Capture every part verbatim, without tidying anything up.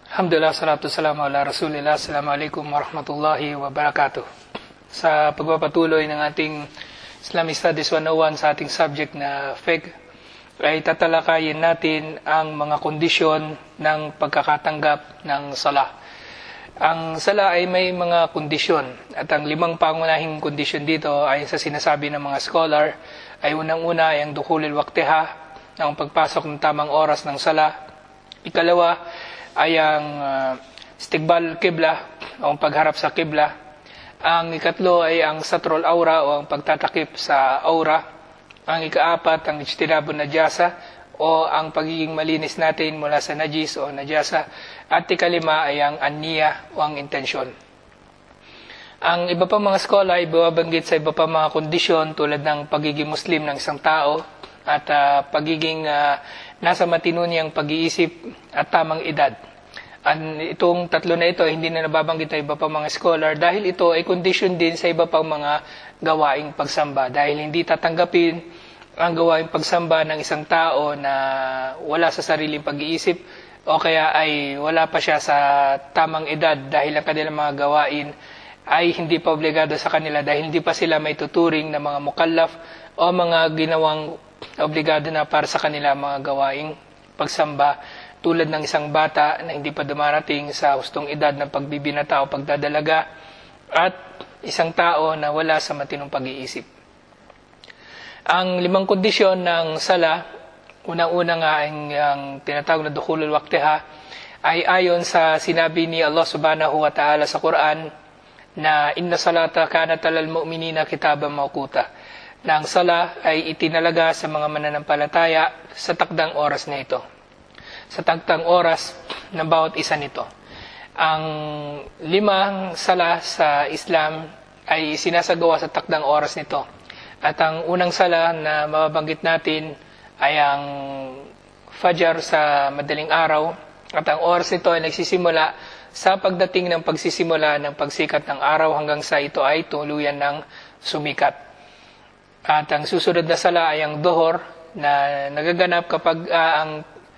Alhamdulillah, salatu salamu ala rasulillah. Assalamualaikum warahmatullahi wabarakatuh. Sa pagpapatuloy ng ating Islamic Studies one oh one sa ating subject na fiqh, ay tatalakayin natin ang mga kondisyon ng pagkakatanggap ng sala. Ang sala ay may mga kondisyon at ang limang pangunahing kondisyon dito ay sa sinasabi ng mga scholar ay unang-una ay ang dukhulul waqtiha, ang pagpasok ng tamang oras ng sala. Ikalawa ay ang uh, istiqbal qibla o ang pagharap sa qibla. Ang ikatlo ay ang satrul aura o ang pagtatakip sa aura. Ang ikaapat ang ijtinabun najasa o ang pagiging malinis natin mula sa najis o najasa. At ikalima ay ang anniya o ang intensyon. Ang iba pang mga skola ay babanggit sa iba pang mga kondisyon tulad ng pagiging Muslim ng isang tao at uh, pagiging uh, nasa matino niyang pag-iisip at tamang edad. At itong tatlo na ito hindi na nababanggit ng iba pang mga scholar dahil ito ay condition din sa iba pang mga gawaing pagsamba. Dahil hindi tatanggapin ang gawaing pagsamba ng isang tao na wala sa sariling pag-iisip o kaya ay wala pa siya sa tamang edad dahil ang kanilang mga gawain ay hindi pa obligado sa kanila dahil hindi pa sila may tuturing na mga mukallaf o mga ginawang obligado na para sa kanila mga gawaing pagsamba tulad ng isang bata na hindi pa dumarating sa hustong edad ng pagbibinata o pagdadalaga at isang tao na wala sa matinong pag-iisip. Ang limang kondisyon ng sala, unang-una nga ang, ang tinatawag na dukhulul waqtiha ay ayon sa sinabi ni Allah subhanahu wa ta'ala sa Quran na inna salata kanat alal mu'minina kitaban mawquta, na ang sala ay itinalaga sa mga mananampalataya sa takdang oras na ito. Sa takdang oras ng bawat isa nito. Ang limang sala sa Islam ay sinasagawa sa takdang oras nito. At ang unang sala na mababanggit natin ay ang Fajr sa madaling araw. At ang oras nito ay nagsisimula sa pagdating ng pagsisimula ng pagsikat ng araw hanggang sa ito ay tuluyan ng sumikat. At ang susunod na sala ay ang Dhuhr na nagaganap kapag uh, ang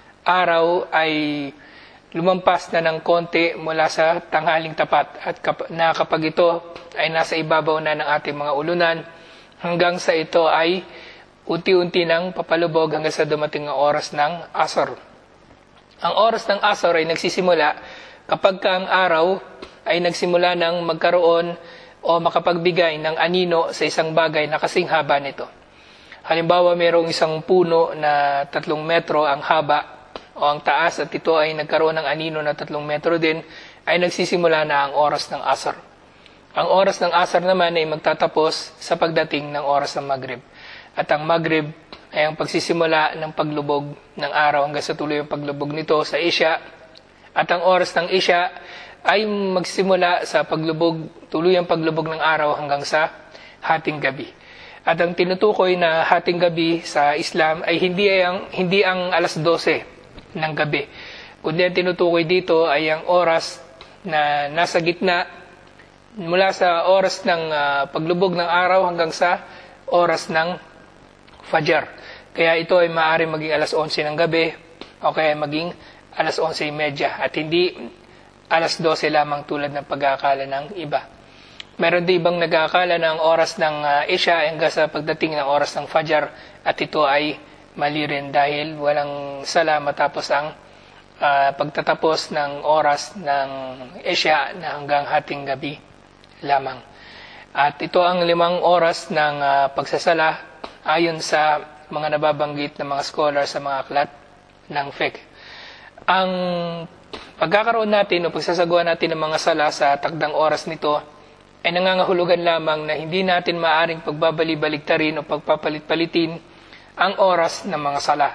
araw ay lumampas na ng konti mula sa tanghaling tapat at kap- na kapag ito ay nasa ibabaw na ng ating mga ulunan hanggang sa ito ay unti-unti nang papalubog hanggang sa dumating ang oras ng Asr. Ang oras ng Asr ay nagsisimula kapag ka ang araw ay nagsimula ng magkaroon o makapagbigay ng anino sa isang bagay na kasing haba nito. Halimbawa, mayroong isang puno na tatlong metro ang haba o ang taas at ito ay nagkaroon ng anino na tatlong metro din, ay nagsisimula na ang oras ng Asr. Ang oras ng Asr naman ay magtatapos sa pagdating ng oras ng Maghrib. At ang Maghrib ay ang pagsisimula ng paglubog ng araw hanggang sa tuloy ang paglubog nito sa Isya. At ang oras ng Isya ay magsimula sa paglubog, tuloy ang paglubog ng araw hanggang sa hating gabi. At ang tinutukoy na hating gabi sa Islam ay hindi ang, hindi ang alas dose ng gabi. Kundi ang tinutukoy dito ay ang oras na nasa gitna mula sa oras ng uh, paglubog ng araw hanggang sa oras ng Fajr. Kaya ito ay maaari maging alas onse ng gabi o kaya maging alas onse trenta at hindi alas dose lamang tulad ng pag-aakala ng iba. Meron din ibang nag-aakala na ang oras ng uh, Isya hanggang sa pagdating ng oras ng Fajr at ito ay mali rin dahil walang sala matapos ang uh, pagtatapos ng oras ng Isya na hanggang hating gabi lamang. At ito ang limang oras ng uh, pagsasala ayon sa mga nababanggit ng mga scholar sa mga aklat ng fiqh. Ang pagkakaroon natin o pagsasagawa natin ng mga sala sa takdang oras nito ay nangangahulugan lamang na hindi natin maaring pagbabali-baligtarin o pagpapalit-palitin ang oras ng mga sala.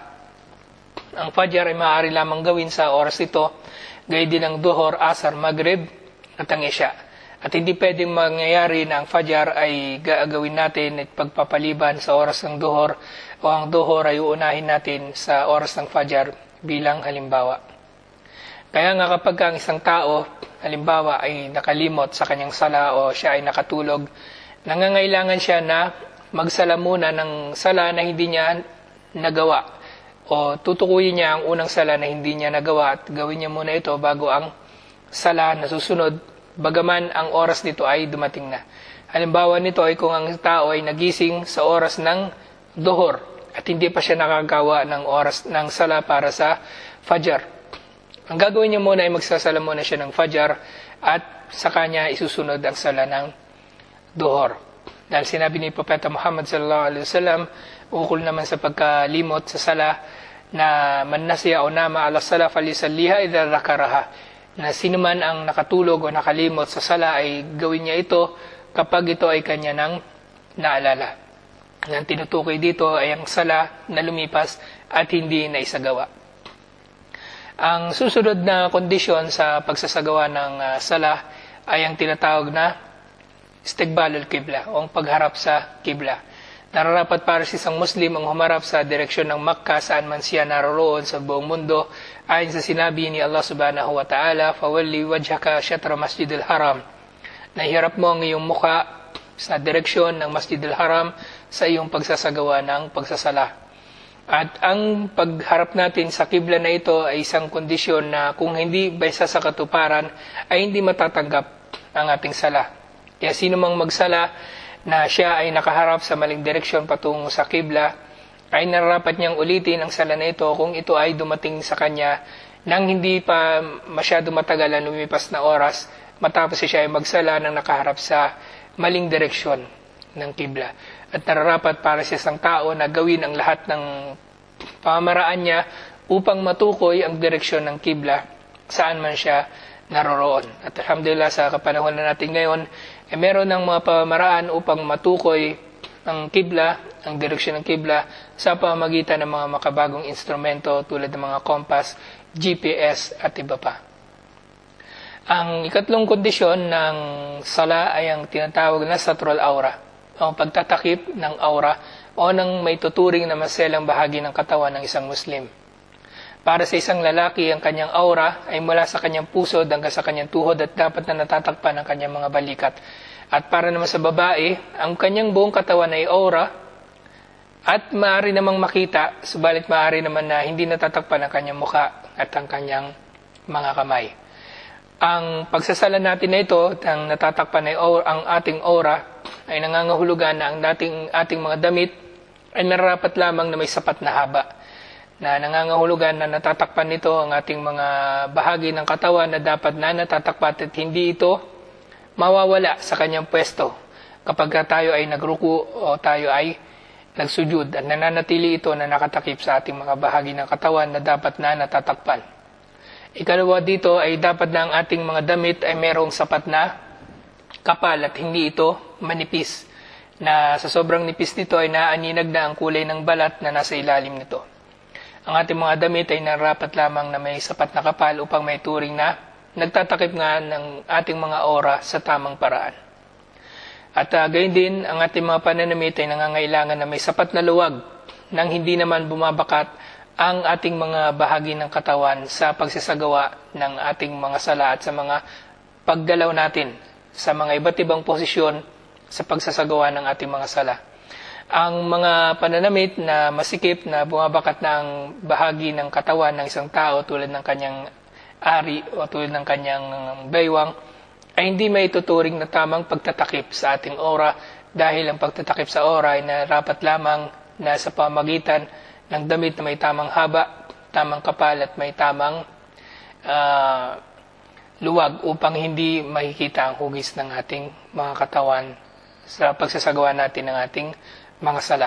Ang Fajr ay maaari lamang gawin sa oras nito, gayon din ang Dhuhr, Asr, Maghrib at ang Isya. At hindi pwedeng mangyayari na ang Fajr ay gagawin natin at pagpapaliban sa oras ng Dhuhr o ang Dhuhr ay uunahin natin sa oras ng Fajr bilang halimbawa. Kaya nga kapag ang isang tao, halimbawa, ay nakalimot sa kanyang sala o siya ay nakatulog, nangangailangan siya na magsala muna ng sala na hindi niya nagawa o tutukuyin niya ang unang sala na hindi niya nagawa at gawin niya muna ito bago ang sala na susunod, bagaman ang oras nito ay dumating na. Halimbawa nito ay kung ang tao ay nagising sa oras ng duhur at hindi pa siya nakagawa ng oras ng sala para sa Fajr. Ang gagawin niya muna ay magsasala muna siya ng Fajr at sa kanya isusunod ang sala ng duhur. Dahil sinabi ni Propeta Muhammad sallallahu alaihi wasallam, ukol naman sa pagkalimot sa sala, na man nasiya o nama ala sala falisalliha idha dhakaraha, na sino man ang nakatulog o nakalimot sa sala ay gawin niya ito kapag ito ay kanya nang naalala. Ang tinutukoy dito ay ang sala na lumipas at hindi na isagawa. Ang susunod na kondisyon sa pagsasagawa ng uh, sala ay ang tinatawag na istiqbalul qibla o ang pagharap sa qibla. Nararapat para sa isang Muslim ang humarap sa direksyon ng Makkah saan man siya naroroon sa buong mundo ayon sa sinabi ni Allah subhanahu wa ta'ala, "Fawalli wajhaka syatra masjidil haram." Nahirap mo ang iyong mukha sa direksyon ng Masjidil Haram sa iyong pagsasagawa ng pagsasala. At ang pagharap natin sa qibla na ito ay isang kondisyon na kung hindi baysa sa katuparan ay hindi matatanggap ang ating sala. Kaya sino mang magsala na siya ay nakaharap sa maling direksyon patungo sa qibla, ay nararapat niyang ulitin ang sala na ito kung ito ay dumating sa kanya nang hindi pa masyado matagal ang lumipas na oras matapos siya ay magsala nang nakaharap sa maling direksyon ng qibla. At nararapat para sa isang tao na gawin ang lahat ng pamamaraan niya upang matukoy ang direksyon ng qibla saan man siya naroroon. At alhamdulillah sa kapanahon na natin ngayon, eh, meron ng mga pamamaraan upang matukoy ang qibla, ang direksyon ng qibla sa pamamagitan ng mga makabagong instrumento tulad ng mga compass, G P S at iba pa. Ang ikatlong kondisyon ng sala ay ang tinatawag na satral aura, o pagtatakip ng aura o ng may tuturing na maselang bahagi ng katawan ng isang Muslim. Para sa isang lalaki, ang kanyang aura ay mula sa kanyang puso hanggang sa kanyang tuhod at dapat na natatakpan ang kanyang mga balikat. At para naman sa babae, ang kanyang buong katawan ay aura at maaari namang makita, subalit maaari naman na hindi natatakpan ang kanyang mukha at ang kanyang mga kamay. Ang pagsasala natin na ito, ang natatakpan ay aura, ang ating aura, ay nangangahulugan na ang dating ating mga damit ay nararapat lamang na may sapat na haba. Na nangangahulugan na natatakpan nito ang ating mga bahagi ng katawan na dapat na natatakpan at hindi ito mawawala sa kanyang pwesto kapag tayo ay nagruku o tayo ay nagsujud at nananatili ito na nakatakip sa ating mga bahagi ng katawan na dapat na natatakpan. Ikalawa dito ay dapat na ang ating mga damit ay merong sapat na kapal at hindi ito manipis, na sa sobrang nipis nito ay naaninag na ang kulay ng balat na nasa ilalim nito. Ang ating mga damit ay narapat lamang na may sapat na kapal upang may turing na nagtatakip nga ng ating mga aura sa tamang paraan. At uh, gayon din, ang ating mga pananamit ay nangangailangan na may sapat na luwag nang hindi naman bumabakat ang ating mga bahagi ng katawan sa pagsasagawa ng ating mga sala at sa mga paggalaw natin sa mga iba't ibang posisyon sa pagsasagawa ng ating mga sala. Ang mga pananamit na masikip na bumabakat ng bahagi ng katawan ng isang tao tulad ng kanyang ari o tulad ng kanyang baywang ay hindi may tuturing na tamang pagtatakip sa ating aura dahil ang pagtatakip sa aura ay narapat lamang na sa pamagitan ng damit na may tamang haba, tamang kapal at may tamang uh, luwag upang hindi makikita ang hugis ng ating mga katawan sa pagsasagawa natin ng ating mga sala.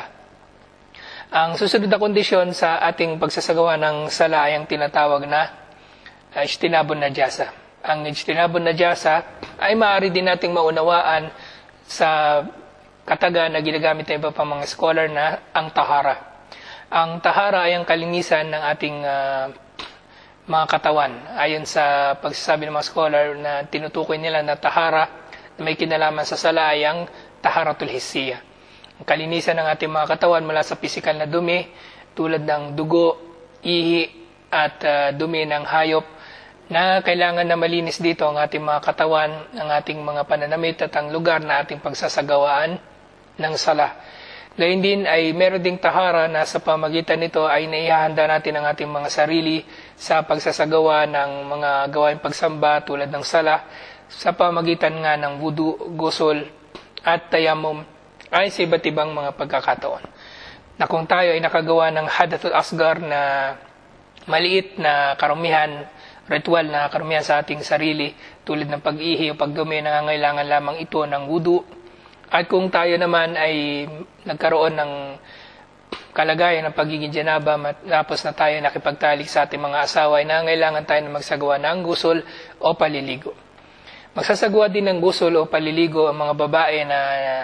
Ang susunod na kondisyon sa ating pagsasagawa ng sala ay ang tinatawag na uh, ijtinabun najasa. Ang ijtinabun najasa ay maaari din nating maunawaan sa kataga na ginagamit ng iba pang mga scholar na ang tahara. Ang tahara ay ang kalinisan ng ating uh, mga katawan. Ayon sa pagsasabi ng mga scholar na tinutukoy nila na tahara na may kinalaman sa sala ay ang taharatul hissiyah. Ang kalinisan ng ating mga katawan mula sa pisikal na dumi tulad ng dugo, ihi at uh, dumi ng hayop na kailangan na malinis dito ang ating mga katawan, ang ating mga pananamit at ang lugar na ating pagsasagawaan ng sala. Gayun din ay meron ding tahara na sa pamagitan nito ay naihahanda natin ang ating mga sarili sa pagsasagawa ng mga gawaing pagsamba tulad ng sala sa pamagitan nga ng wudu, gusol at tayammum ay sa iba't ibang mga pagkakataon. Na kung tayo ay nakagawa ng hadathul asgar na maliit na karumihan, ritual na karumihan sa ating sarili tulad ng pag-ihi o pagdumi, nangangailangan lamang ito ng wudu. At kung tayo naman ay nagkaroon ng kalagayan ng pagiging janaba matapos na tayo nakipagtalik sa ating mga asawa, ay nangangailangan tayo na magsagawa ng gusol o paliligo. Magsasagawa din ng gusol o paliligo ang mga babae na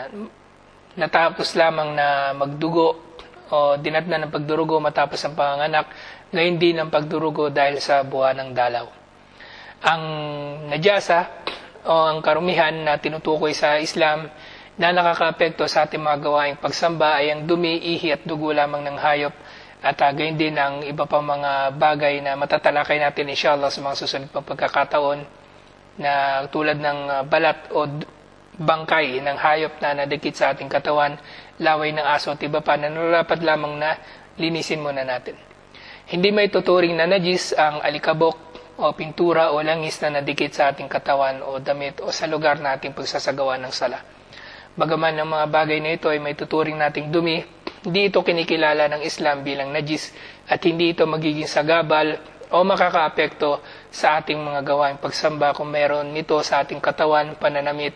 natapos lamang na magdugo o dinatnan ng pagdurugo matapos ang panganganak, ngayon din ang pagdurugo dahil sa buwan ng dalaw. Ang najasa o ang karumihan na tinutukoy sa Islam na nakakaapekto sa ating mga gawaing pagsamba ay ang dumi, ihi at dugo lamang ng hayop at uh, gayon din ang iba pa mga bagay na matatalakay natin inshallah sa mga susunod pang pagkakataon na tulad ng uh, balat o bangkay ng hayop na nadikit sa ating katawan, laway ng aso at iba pa na nararapat lamang na linisin muna natin. Hindi may tuturing na najis ang alikabok o pintura o langis na nadikit sa ating katawan o damit o sa lugar na ating pagsasagawa ng sala. Bagaman ang mga bagay na ito ay may tuturing nating dumi, hindi ito kinikilala ng Islam bilang najis at hindi ito magiging sagabal o makakaapekto sa ating mga gawaing pagsamba kung meron nito sa ating katawan, pananamit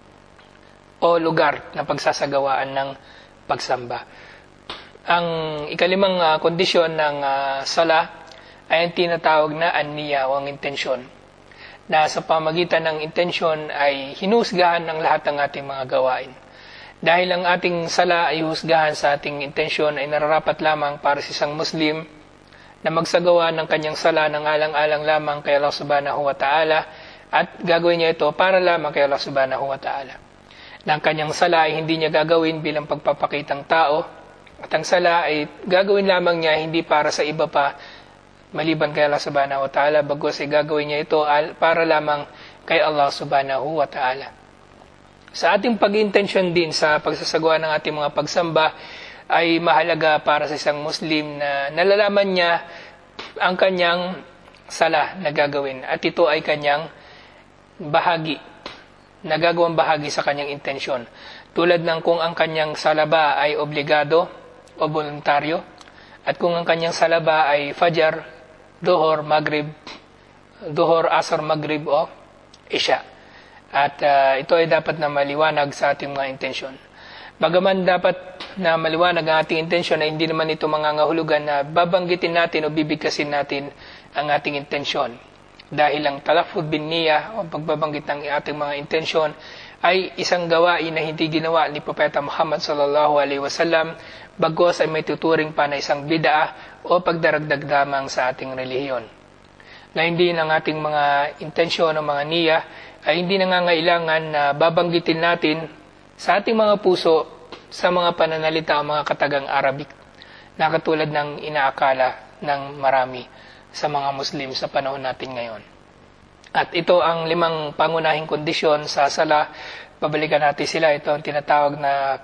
o lugar na pagsasagawaan ng pagsamba. Ang ikalimang uh, kondisyon ng uh, sala ay ang tinatawag na an-niyya o ang intensyon, na sa pamagitan ng intensyon ay hinusgahan ng lahat ng ating mga gawain. Dahil ang ating sala ay husgahan sa ating intensyon, ay nararapat lamang para sa isang Muslim na magsagawa ng kanyang sala ng alang-alang lamang kay Allah subhanahu wa ta'ala at gagawin niya ito para lamang kay Allah subhanahu wa ta'ala. Na ang kanyang sala ay hindi niya gagawin bilang pagpapakitang tao at ang sala ay gagawin lamang niya hindi para sa iba pa maliban kay Allah subhanahu wa ta'ala, bagos ay gagawin niya ito para lamang kay Allah subhanahu wa ta'ala. Sa ating pag-intensyon din sa pagsasagawa ng ating mga pagsamba ay mahalaga para sa isang Muslim na nalalaman niya ang kanyang sala na gagawin at ito ay kanyang bahagi, nagagawang bahagi sa kanyang intensyon. Tulad ng kung ang kanyang sala ba ay obligado o voluntaryo at kung ang kanyang sala ba ay fajar, Duhur, Maghrib, Duhur, Asar, Maghrib o Isya. At uh, ito ay dapat na maliwanag sa ating mga intensyon. Bagaman dapat na maliwanag ang ating intensyon, ay hindi naman ito mangangahulugan na babanggitin natin o bibigkasin natin ang ating intensyon. Dahil ang talafud bin niyya o pagbabanggit ng ating mga intensyon ay isang gawain na hindi ginawa ni Propeta Muhammad sallallahu alaihi wasallam, bagos ay may tuturing pa na isang bid'ah o pagdaragdag lamang sa ating relihiyon. Ngayon din ang ating mga intensyon o mga niyya ay hindi nangangailangan na babanggitin natin sa ating mga puso sa mga pananalita o mga katagang Arabic na katulad ng inaakala ng marami sa mga Muslim sa panahon natin ngayon. At ito ang limang pangunahing kondisyon sa sala. Pabalikan natin sila. Ito ang tinatawag na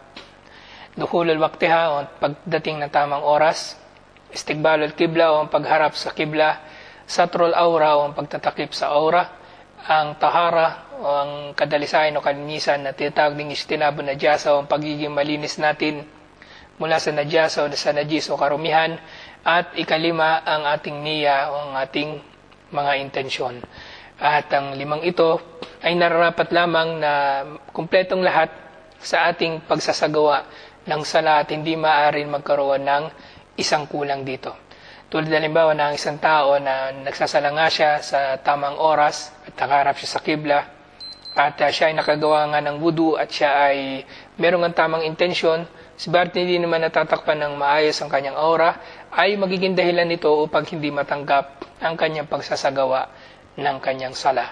dukhulul waqtiha o pagdating ng tamang oras, istiqbalul qibla o ang pagharap sa qibla, satrul aura o ang pagtatakip sa aura, ang tahara o ang kadalisayan o kalinisan na tinatawag ng istinabo najasa o ang pagiging malinis natin mula sa najasa o sa najis o karumihan, at ikalima ang ating niya o ang ating mga intensyon. At ang limang ito ay nararapat lamang na kumpletong lahat sa ating pagsasagawa ng sala at hindi maaaring magkaroon ng isang kulang dito. Tulad halimbawa ng isang tao na nagsasala nga siya sa tamang oras at nakaharap siya sa kibla at uh, siya ay nakagawa nga ng wudu at siya ay merong ang tamang intensyon, subalit hindi naman natatakpan ng maayos ang kanyang aura, ay magiging dahilan nito upang hindi matanggap ang kanyang pagsasagawa ng kanyang sala.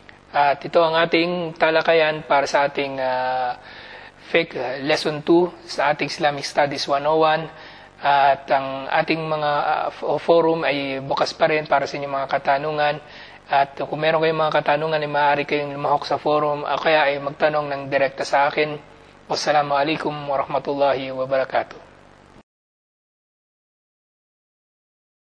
At ito ang ating talakayan para sa ating uh, Fiqh Lesson two sa ating Islamic Studies one oh one. At ang ating mga uh, forum ay bukas pa rin para sa inyong mga katanungan. At kung meron kayong mga katanungan, ay maaari kayong lumahok sa forum o kaya ay magtanong ng direkta sa akin. Wassalamualaikum warahmatullahi wabarakatuh.